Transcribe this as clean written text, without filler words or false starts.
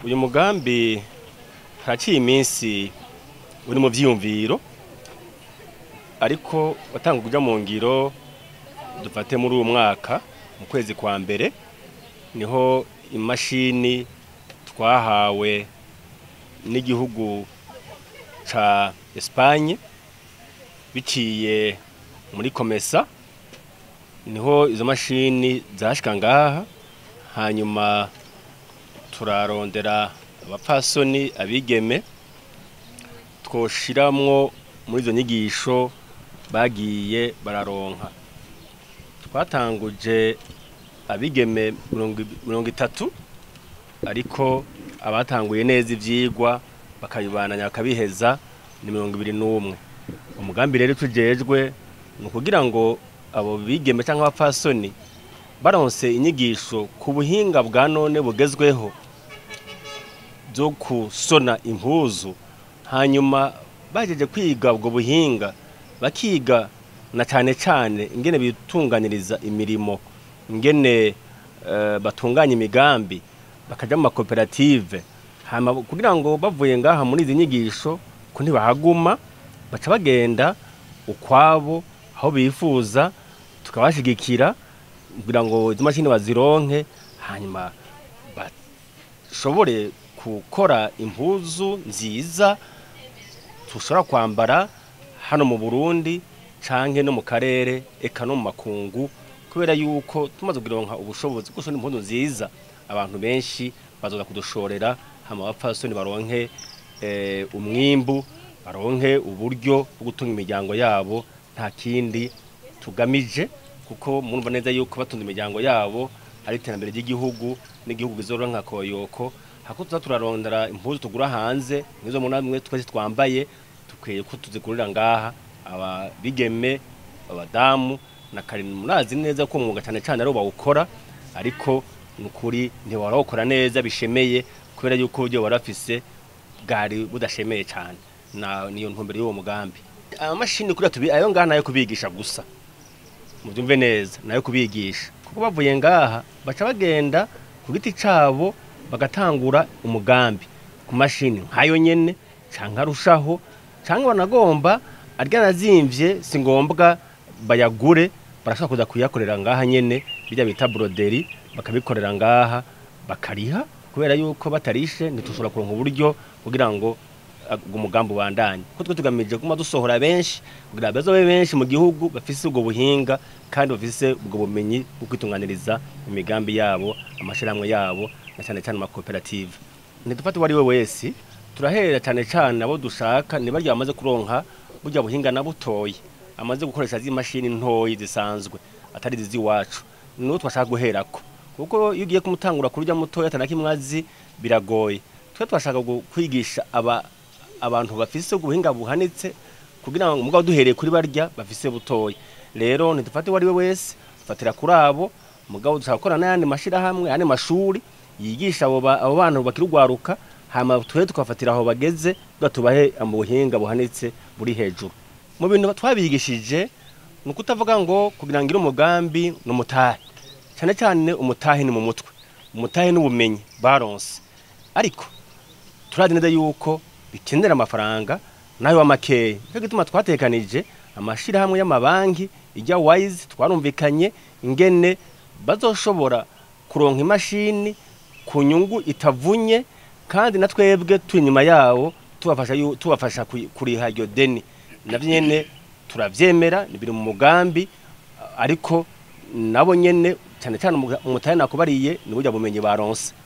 Uyu mugambi haraciye iminsi uri mu vyiyumviro ariko watanga kuja mu ngiro dufate muri uyu mwaka mu kwezi kwa mbere niho imashini twahawe n'igihugu ca Espagne biciye muri Komesa niho izo mashini zashika ngaha hanyuma turarondera abapfasoni abigeme twoshiramwo muri izo nyigisho bagiye bararonka twatanguje abigeme 30 ariko abatanguye neza ivyigwa bakabibananya bakabiheza ni 21 umugambi rero tujejwe no kugira ngo abo bigeme cyangwa abapfasoni baronse inyigisho ku buhinga bwa none bugezweho zo kusona impuzu hanyuma bajeje kwiga ubwo buhinga bakiga na cyane ingene bitunganiriza imirimo ingene batunganya imigambi bakaja mu makoperative hama kugira ngo bavuye ngaha muri izi nyigisho ko ntibahaguma baca bagenda ukwabo aho bifuza tukabashigikira kugira ngo izo mashini bazironke hanyuma bashobore gukora impuzu nziza tushobora kwambara hano mu Burundi canke no mu karere eka no mu makungu kubera yuko tumaze kugironka ubushobozi gusona impuzu nziza abantu benshi bazoza kudushorera hama abapfasoni baronke umwimbu baronke uburyo bwo gutunga imiryango yabo nta kindi tugamije kuko murumva neza yuko batunga imiryango yabo ari iterambere ry'igihugu n'igihugu gizoronka koyoko hako tuza turarondera impuzu tugura hanze nizo munamwe twese twambaye tukwiye ko tuzigurira ngaha ababigeme abadamu na karini murazi neza ko umwuga cyane ari bawukora ariko nukuri ntiwarawukora neza bishemeye kubera yuko byo warafise bwari budashemeye cyane niyo ntumbero y'uwo mugambi amashini kuri tubi ayo ngaha nayo kubigisha gusa mubyumve neza nayo kubigisha kuko bavuye ngaha baca bagenda ku giti cabo bagatangura umugambi ku mashini nkayo nyene canke arushaho canke banagomba aryanazimvye singombwa bayagure barashaka kuza kuyakorera ngaha nyene bijya bita broderi bakabikorera ngaha bakariha kubera yuko batarishe ntitushobora kuronka uburyo kugira ngo umugambi ubandanye ko twe tugamije kuma dusohora benshi kugira bazobe benshi mu gihugu bafise ubwo buhinga kandi bafise ubwo bumenyi bwo kwitunganiriza imigambi yabo amashiramwe yabo na cyane amakoperative ntidufate wari we wese turahera cyane abo dushaka nibarya bamaze kuronka burya buhinga na butoyi amaze gukoresha zi mashini ntoyi zisanzwe atari zizi wacu no twashaka guherako kuko iyo ugiye kumutangura kurya mutoya atanakimwazi biragoye twe twashaka kwigisha abantu bafise ubuhinga buhanitse kugira ngo mugabo duhereye kuri barya bafise butoyi rero ntidufate wari we wese fatira kuri abo mugabo dushaka gukora n'ayandi mashira hamwe ane mashuri yigisha abo bana bakirugwaruka hama twe tukafatira aho bageze batubahe mu buhinga buhanitse buri hejuru mu bintu twabigishije nukutavuga ngo kugira ngo umugambi no mutahe cyane umutahe ni mu mutwe umutahe n'ubumenyi baronse ariko turazi neza yuko bikenera amafaranga nayo wamakeye cyo gituma twatekanije amashira hamwe y'amabanki ijya wise twarumvikanye ingene bazoshobora kuronka imashini ku nyungu itavunye kandi natwebwe twinyuma yawo tubafasha kuriha iryo deni navyo nyene turavyemera nibiri mu mugambi ariko nabo nyene cyane umutahe nakubariye ni burya bumenyi baronse